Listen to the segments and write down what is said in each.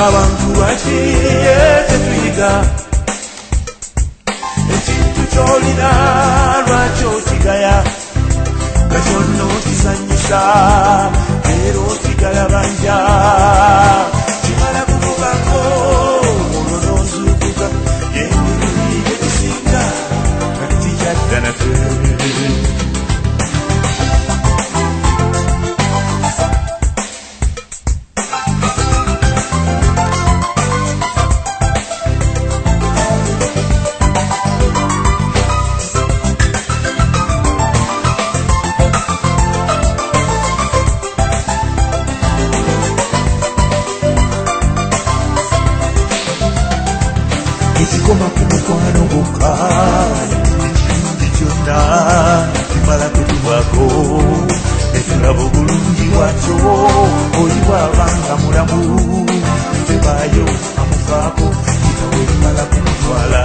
abantu bakiye tetuyiga ekintu kyolina lwaki okigaya nga kyonna okizanyisa era osigala banja kimala kukubako olwo n'ozuukuka y'emirundi egisinga nga tekijadda naffe. Ekikoma ku mukwano gwokka ekirungi kyonna kimala kutuvaako netulaba obulungi bwakyo oli bw'abanga mulamu tebaayo amufaako kitawe kimala kumutwala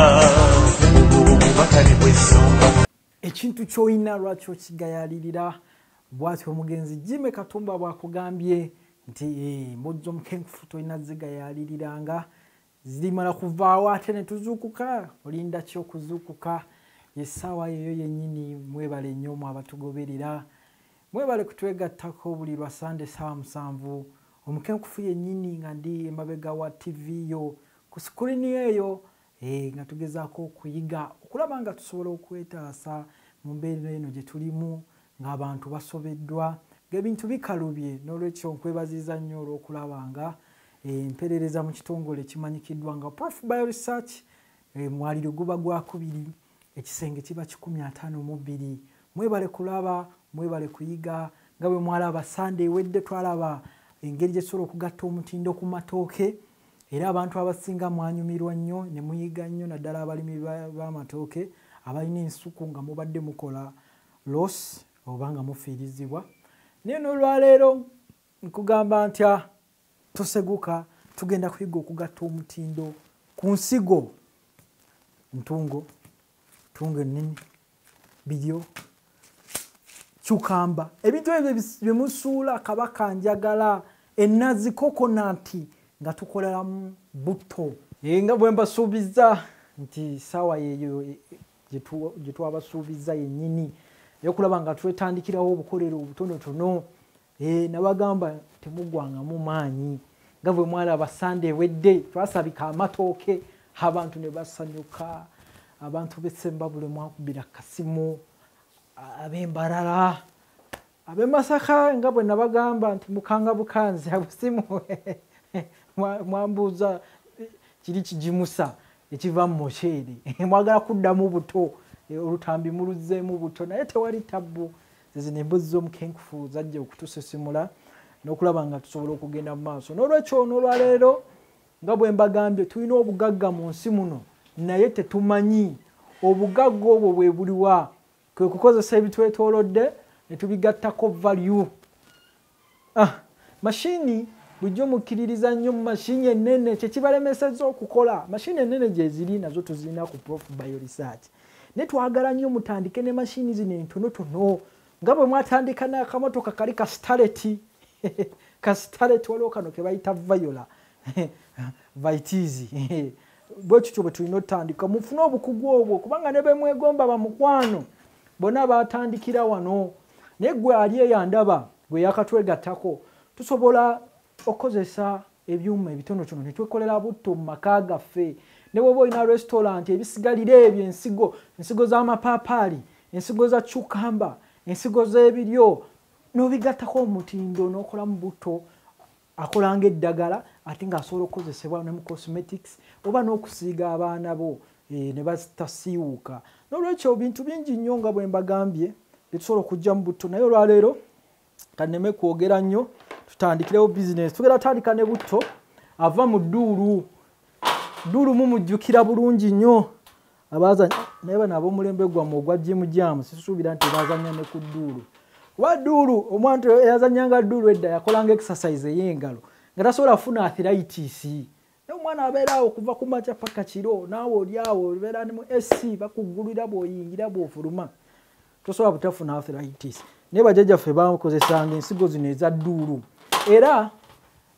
obubaka ne bwesonga. Ekintu ky'olina lwaki okigayalirira bw'atyo omugenzi Jimmy Katumba bw'akugambye nti mbojja omukenkufu tolina zigayaliriranga zirimala kuvaawo ate ne tuzuukuka olinda ki okuzuukuka essaawa eyo yennyini. Mwebale nnyo mu abatugoberera, mwebale kutwegattako buli lwa Sande ssaawa 7 omukenkufu yennyini nga ndi emabega wa TV yo ku sikulini eyo nga tugezaako okuyiga okulaba nga tusobola okwetaasa mu mbeera eno gye tulimu ng'abantu basobeddwa ng'ebintu bikalubye. N'olwekyo nkwebaziza nnyo olw'okulaba nga emperereza mu kitongole kimanyikiddwa nga Prof Bioresearch mwaliro guba gwa 2 ekisenge kiba 152. Mwebale kulaba, mwebale kuyiga nga bwe mwalaba Sande ewedde twalaba engeri gye tusobola okugatta omutindo ku matooke era abantu abasinga mwanyumirwa nnyo ne muyiga nnyo naddala abalimi b'amatooke abalina ensuku nga mubadde mukola loss oba nga mufiirizibwa. Naye n'olwaleero nkugamba ntya toseguka tugenda kuyiga okugatta omutindo ku nsigo ntungo ennene biryo kyukamba ebintu ebyo byemusuula kabaka njagala ennazi kokonati nga tukoleramu butto nga bwe mbasuubiza nti ssaawa yeyo gye twabasuubiza yennyini eyokulaba nga twetandikirawo obukolero obutonotono nabagamba temuggwangamu maanyi nga bwe mwalaba Sande ewedde twasabika amatooke abantu ne basanyuka abantu b'Essemba bule mwakubira kasimu ab'Embarara ab'e Masaka nga bwe nabagamba nti mukanga bukanzi abusimu mwambuuza kiri kijimusa ekiva mu moceere mwagala kuddamu buto olutambi muluzzeemu buto naye tewali tabbu zino emboozi z'omukenkufu zajja okutusisimula n'okulaba nga tusobola okugenda mu maaso. N'olwekyo n'olwaleero nga bwe mbagambye tulina obugagga mu nsi muno naye tetumanyi obugagga obwo bwe buliwa kwe kukozesa ebitwetoolodde ne tubigattako value. Mashini bujjo mukkiririza nnyo mu mashini ennene kyekibalemesezza okukola. Mashini ennene gye ziri nazo tuzirina ku Prof Bioresearch ne twagala nnyo mutandike ne mashini zino entonotono nga bwe mwatandika n'akamotoka kali kastareti kastareti waliwo kano ke bayita Viola Vaitizi bwe tutyo bwe tulina otandika mufune obukugu obwo kubanga ne bemwegomba bamukwano bonna batandikira wano naye gwe ali eyandaba gwe yakatwegattako tusobola okozesa ebyuma ebitonotono ne twekolera butto mu maka gaffe. Ne bwoba olina restaurant ebisigalira ebyo ensigo z'amapaapaali ensigo za cucumber ensigo z'ebiryo n'obigattako omutindo n'okolamu butto akolanga eddagala ate ng'asobola okukozesebwa ne mu cosmetics oba n'okusiiga abaana bo ne batasiiwuuka. N'olwekyo bintu bingi nnyo nga bwe mbagambye bitusobola okujja mu butto naye olwaleero kanneme kwogera nnyo tutandikirewo bizinesi. Tugenda tandika ne butto ava mu dduulu. Dduulu mumujjukira bulungi nnyo abazanya naye bano ab'omulembe gwammwe ogwa jimu sisuubira nti bazanya ne ku dduulu. Kuba dduulu omuntu eyazanyanga dduulu edda yakolanga exercise ey'engalo nga tasobola kufuna arthritis. Naye omwana abeera awo okuva ku makya paka kiro naawe oli awo obeera ne mu AC bakuggulira bw'oyingira bw'ofuluma tosobola butafuna arthritis. Naye bajjajjaffe bakozesanga ensigo zino eza dduulu era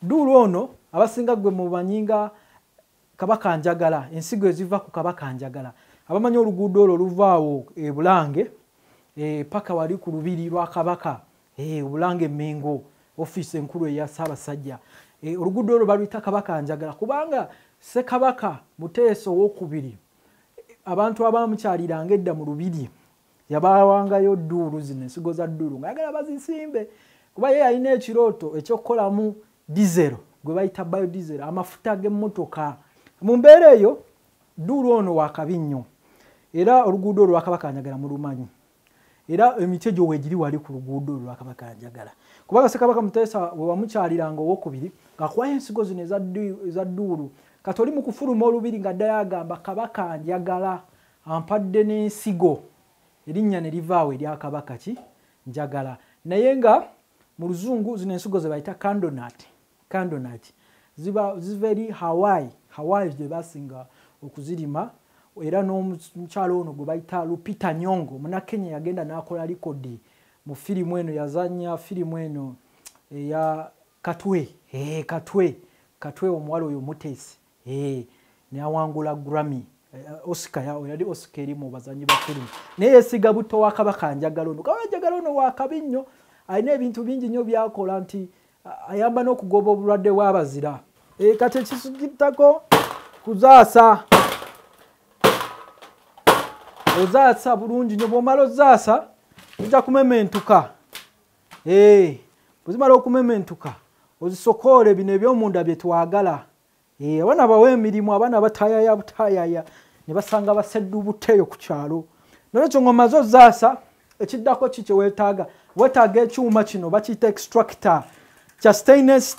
Dduulu ono abasinga gwe mu banyinga Kabaka Njagala, ensigo eziva ku Kabaka Njagala. Abamanyi oluguudo olwo luvaawo e Bulange paka wali ku lubiri lwa Kabaka Bulange Mengo office enkulu eya Ssaabasajja. Oluguudo olwo baluyita Kabaka Njagala kubanga Ssekabaka Muteesa owookubiri abantu abaamukyaliranga edda mu lubiri yabawangayo dduulu zino ensigo za dduulu ng'ayagala bazisimbe kuba ye yalina ekirooto eky'okukolamu diesel gwe bayita biodiesel amafuta g'emmotoka. Mu mbeera eyo dduulu ono wakabi nnyo era oluguudo olwo lwa Kabaka Njagala mulumanyi era emiti egyo weegiri wali ku luguudo olwo lwa Kabaka Njagala kubanga Ssekabaka Muteesa bwe wamukyaliranga owookubiri ng'akuwayo ensigo zino eza dduulu kati oli mu kufuluma olubiri ng'addayo agamba Kabaka Njagala ampadde n'ensigo erinnya ne livaawo erya Kabaka Njagala naye nga mu luzungu zino ensigo ze bayita candlenut ziva eri Hawaii gye basinga okuzirima era n'omukyalo ono gwe bayita Lupita Nyong'o Munnakenya yagenda n'akola likodi mu firimu eno yazannya firimu eno eya Katwe omuwala oyo Muteesi n'awangula Grammy Oscar yali Oscar eri mu bazanyi ba firimu naye yeesiga butto wa Kabaka Njagala ono. Kabaka Njagala ono wakabi nnyo alina ebintu bingi nnyo byakola nti ayamba n'okugoba obulwadde bw'abazira. Kati ekisugittako kuzaasa ozaasa bulungi nnyo bw'omala ozaasa ojja kumementuka bwezimala okumementuka ozisokoole bino eby'omunda bye twagala abaana bawa emirimu abaana butaayaya ne basanga baseddu butteeyo ku kyalo nolwekyo ng'omaze ozaasa ekiddako ki kye weetaaga ekyuma kino bakiyita extractor kya stainless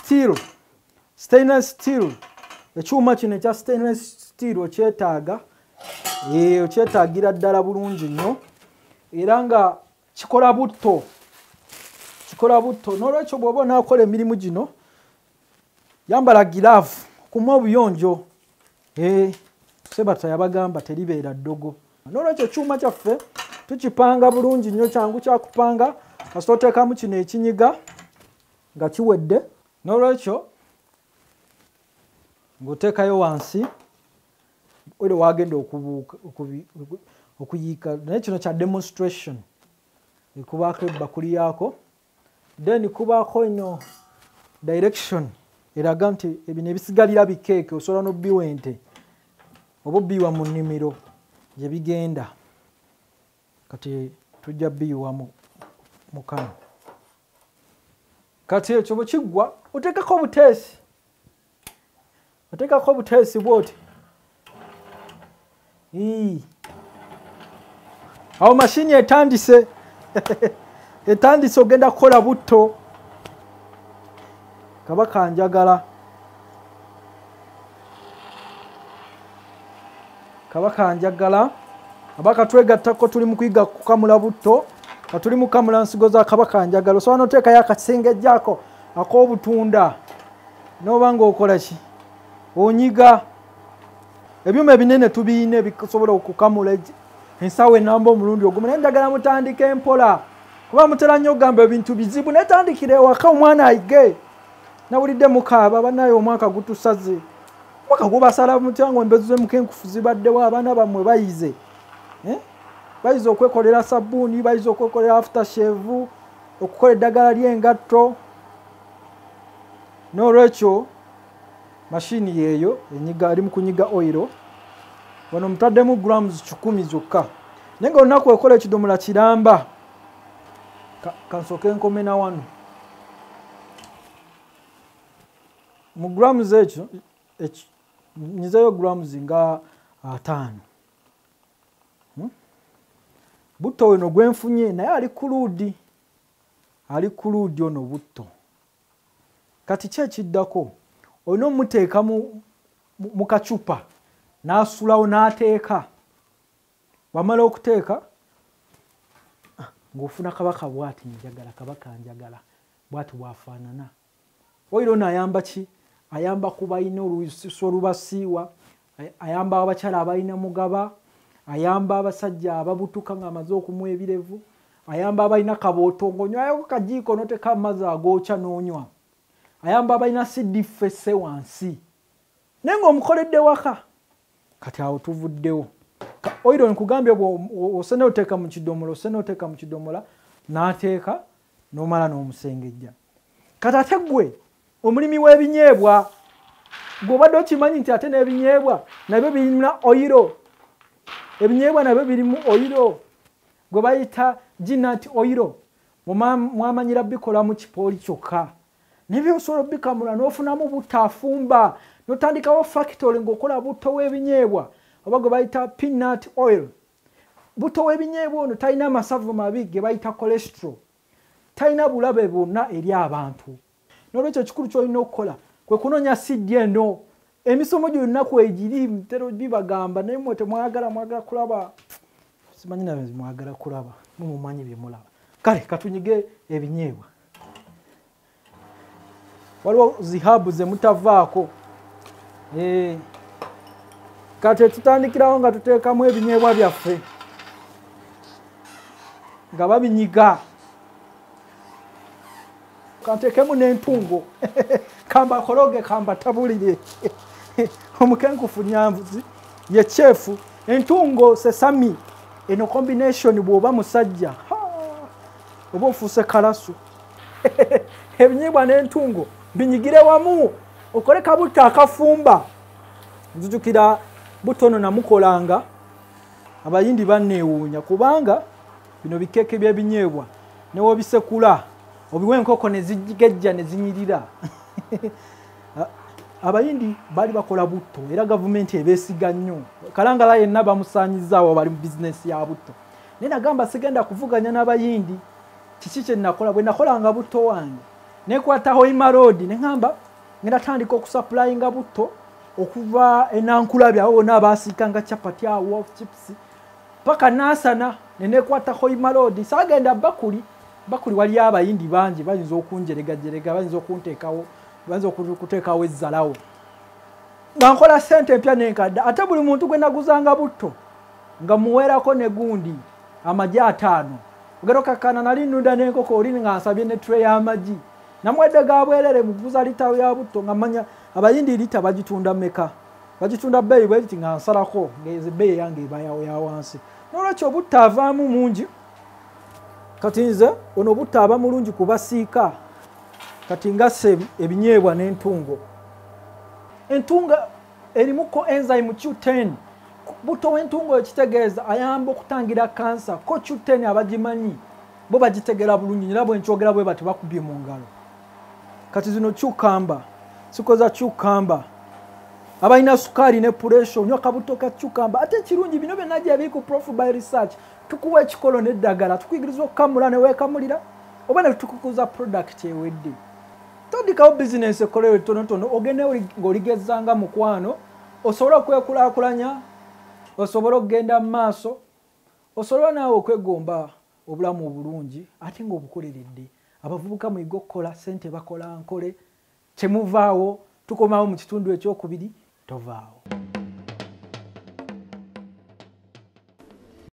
steel ekyuma kino ekya stainless steel okyetaaga okyetaagira ddala bulungi nnyo era nga kikola butto n'olwekyo bw'oba onaakola emirimu gino yambala giraavu okuma obuyonjo Sebata yabagamba teribeera ddogo. N'olwekyo ekyuma kyaffe tukipanga bulungi nnyo kyangu kyakupanga kasita oteekamu kino ekinyiga nga kiwedde n'olwekyo ng'oteekayo wansi oli wagenda okuyiika naye kino kya demonstration ekubaako ebbakuli yaako then kubaako eno direction eraga nti ebino ebisigalira bikeeke osobola n'obbiwa ente oba obbiwa mu nnimiro gye bigenda kati tujja bbiwa mu kano kati ekyo bwe kiggwa oteekako obuteesi bwoti awo mashini etandise ogenda kukola butto. Kabaka Njagala abaka twegattako tuli mu kuyiga kukamula butto nga tuli mu kukamula nsigo za Kabaka Njagala osobola n'oteekayo akasengejjaako ak'obutunda n'oba ng'okola ki onyiga ebyuma ebinene tubiyina ebikusobola okukamula ensawo enamba omulundi ogumu naye njagala mutandika empola kuba mutera nnyo ogamba ebintu bizibu netandikira ewaka omwana ayige nawulidde mukaaba bannaye omwaka gutusaze mwaka gubasala mutya ngo embezu z'emukenkufu zibaddewo abaana bammwe bayize bayize okwekolera sabbuuni bayize okwekolera aftershave okukola eddagala ly'engatto n'olwekyo mashini yeeyo enyiga ali mu kunyiga oil wano mutaddemu grams 10 zokka naye nga olunaku ekola ekidomola kiramba kansooke enkome na wano mu grams ekyo nyizeyo grams nga 5 butto weno gwenfunye naye ali ku luudi ono butto kati kyekiddako olina omuteeka mu kacupa n'asulawo n'ateeka wamala okuteeka ng'ofuna kabaka bw'ati njagala Kabaka Njagala bw'ati bwafaanana. Oil ono ayamba ki? Ayamba ku balina olusiso olubasiiwa, ayamba abakyala abalina mugaba, ayamba abasajja ababutuka ng'amaze okumuwa ebirevu, ayamba abalina kabooto ng'onywayoko kajiiko n'oteeka amazzi agookya n'onywa. ayamba abalina CD fesse wansi naye ng'omukoledde waka kati awo tuvuddewo oiro nkugambye osene oteeka mu kidomola n'ateeka n'omala n'omusengejja kati ate gwe omulimi w'ebinyeebwa gw'obadde okimanyi nti ate n'ebinyeebwa nabyo birina oyiro ebinyeebwa nabyo birimu oyiro gwe bayita ginat oyiro mwamanyira bikola mu kipooli kyokka nebyo osobola bikamula n'ofunamu butafumba n'otandikawo factory ng'okola butto w'ebinyeebwa oba gwe bayita peanut oil butto w'ebinyeebwa ono talina amasavu mabi ge bayita cholesterol talina bulabe bwonna eri abantu n'olwekyo kikulu ky'olina okukola kwe kunoonya sidi eno emisomo gyonna egiri mutero bibagamba naye mwe temwagala kulaba simanyi nabe mwagala kulaba mumumanyi bye mulaba kale katunyige ebinyeebwa waliwo zihabu ze mutavaako kati tutandikirawo nga tuteekamu ebinyeebwa byaffe nga babinyiga kanteekemu n'entungo kamba kologe kamba tabulire omukenkufu nyanvuzi ye chefu entungo sesami eno combination bw'oba musajja oba ofuuse kalasu ebinyeebwa n'entungo binyigire wamu okole kabutto akafumba nzijukira butono namukolanga abayindi banneewuunya kubanga bino bikeeke by'ebinyeebwa newobisekula obiwe enkoko ne zigejja ne zinyirira abayindi bali bakola butto era gavumenti ebeesiga nnyo kalangala yenna bamusaanyizaawo bali mu bizinesi ya butto naye nagamba sigenda kuvuganya n'abayindi kiki kye nakola bwe nakolanga butto wange nekwataho imarodi neŋŋamba ngenda tandika okusaplayinga butto okuva enankulabi awo bonna abaasiikanga capati awo chips paka naasana nenekwataho imarodi saagenda bakuli wali abayindi bangi bayinza okunjeregajerega bayinza okunteekawo bayinza okuteekawo ezzalawo nga nkola sente empya n'enkadde ate buli muntu gwe naguzanga butto nga muweerako ne gundi amagi 5 ogera okakkana nali nnunda n'enkoko oli nga nsabye ne tray y'amagi namwedde ga bwerere muguza lita ya butto nga manya abayindi lita bagitunda meka bagitunda bbeeyi bwe liti nga nsalako ngeze bbeeyi yange ebayawo ya wansi n'olwekyo butto avaamu mungi kati nze ono butto aba mulungi kubasiika kati ngase ebinyeebwa n'entungo entunga erimuko enzyme Q10 butto w'entungo ekitegeeza ayamba okutangira kansa ko Q10 abagimanyi bo bagitegera bulungi era bwenkyogera bwe bati bakubye mu ngalo kati zino cucumber sikoza cucumber abalina sukaali ne pressure nyoka butto ka cucumber ate kirungi bino byonna gye ku Prof Bioresearch tukuwa ekikolo n'eddagala tukuyigiriza okukamula ne weekamulira oba ne tukukuza product ewedde tandikawo business ekolewe tonotono ogende ng'oligezanga mukwano osobola okwekulaakulanya osobola okugenda mu maaso osobola naawe okwegomba obulamu obulungi ate ng'obukoleredde abavubuka muyiga okukola sente bakola nkole kyemuvaawo tukomawo mu kitundu ekyokubiri tovaawo.